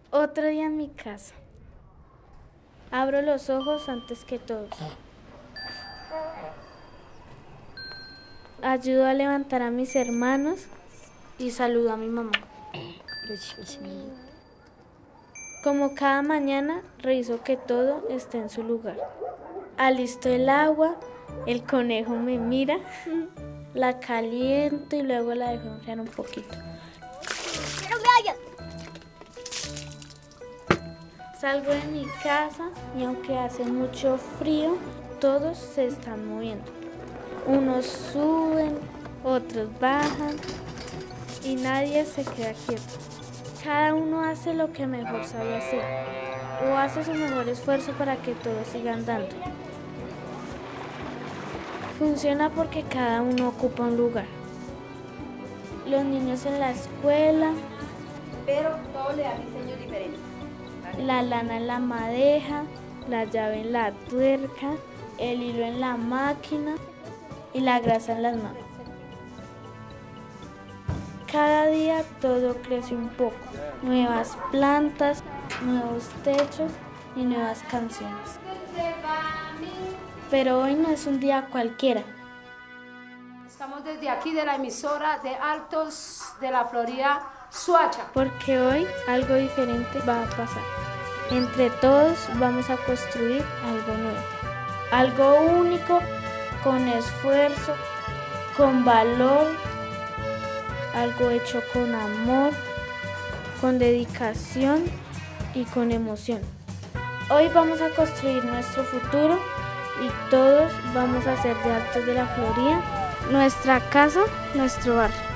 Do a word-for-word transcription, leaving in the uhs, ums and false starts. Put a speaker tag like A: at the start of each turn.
A: Otro día en mi casa. Abro los ojos antes que todos. Ayudo a levantar a mis hermanos y saludo a mi mamá. Como cada mañana, reviso que todo esté en su lugar. Alisto el agua, el conejo me mira, la caliento y luego la dejo enfriar un poquito. Salgo de mi casa y aunque hace mucho frío, todos se están moviendo. Unos suben, otros bajan y nadie se queda quieto. Cada uno hace lo que mejor sabe hacer o hace su mejor esfuerzo para que todo siga andando. Funciona porque cada uno ocupa un lugar. Los niños en la escuela,
B: pero todo le da diseño diferente.
A: La lana en la madeja, la llave en la tuerca, el hilo en la máquina y la grasa en las manos. Cada día todo crece un poco, nuevas plantas, nuevos techos y nuevas canciones. Pero hoy no es un día cualquiera.
B: Estamos desde aquí de la emisora de Altos de la Florida, Soacha.
A: Porque hoy algo diferente va a pasar. Entre todos vamos a construir algo nuevo, algo único, con esfuerzo, con valor, algo hecho con amor, con dedicación y con emoción. Hoy vamos a construir nuestro futuro y todos vamos a hacer de Altos de la Florida nuestra casa, nuestro barrio.